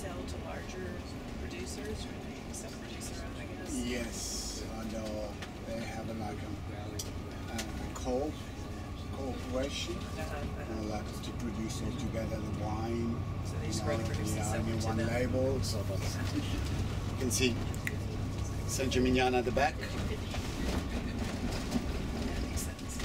sell to larger producers, or they self-produce their own, I guess? Yes, and they have like a corporation like to produce all together the wine. So they just produce it separate to one them. label. So you can see San Gimignano at the back. That makes sense.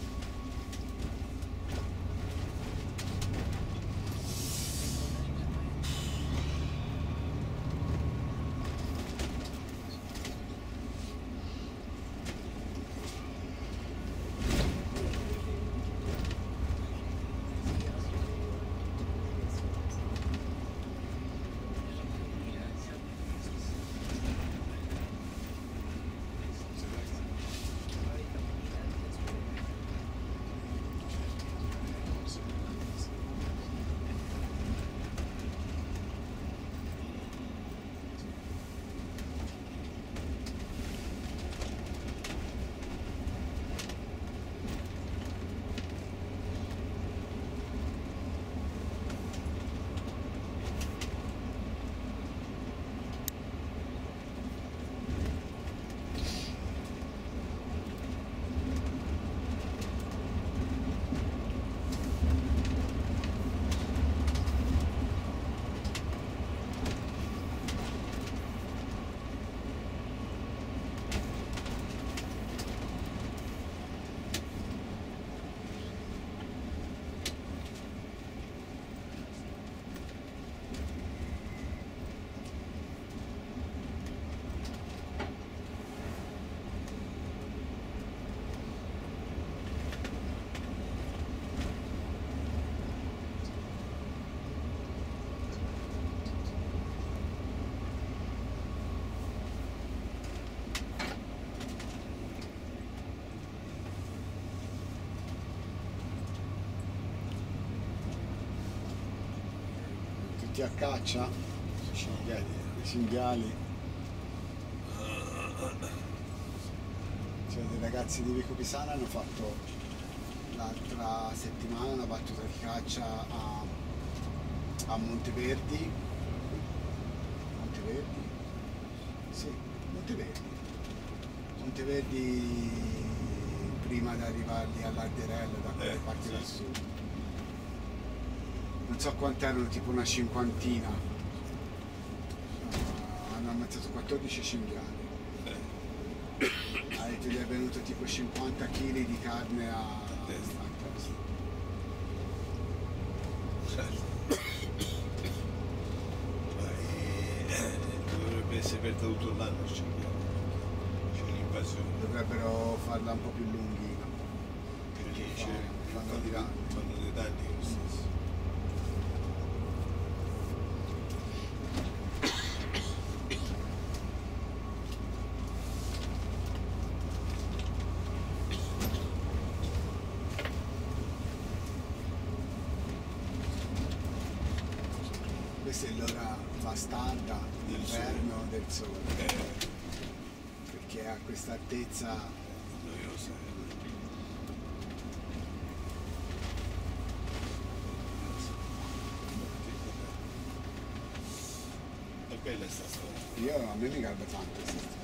A caccia, i cinghiali. Cioè, dei ragazzi di Vico Pisana hanno fatto l'altra settimana una battuta di caccia a Monteverdi. Monteverdi? Sì, Monteverdi. Monteverdi prima di arrivare lì all'Arderello, da quelle parti lassù. Non so quant'erano, tipo una cinquantina. Hanno ammazzato 14 cinghiali. Ha detto gli è venuto tipo 50 kg di carne a testa. Dovrebbe essere aperta tutto l'anno il cinghiale. C'è un'invasione. Dovrebbero farla un po' più lunghina. Perché fanno di là. Fanno dei danni lo stesso. Questa è l'ora bastarda d'inverno del sole, perché a questa altezza Noiosa. È bella sta storia. a me mi garba tanto questa storia.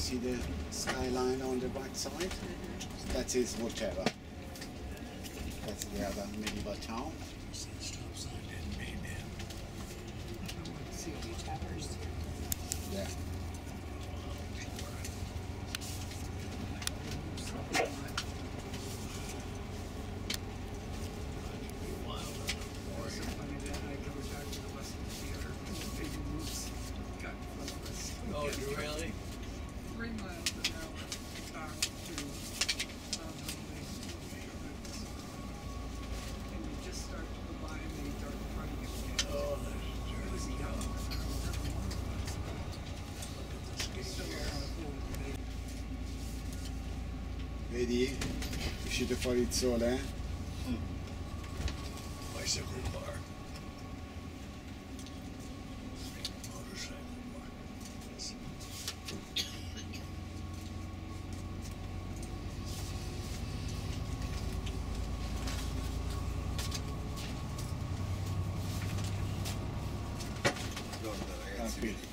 see the skyline on the right side? That is Volterra. That's the other medieval town. Sea Towers. Yeah. Oh, you really? 3 miles an hour talk to and you just start to go by and they start in front of you again. Oh, It was young. I don't remember one of us, but still a lot of cool today. Vedi? È uscito fuori il sole, eh? Bicycle bar. Motorcycle bar. Guarda ragazzi, Tranquillo.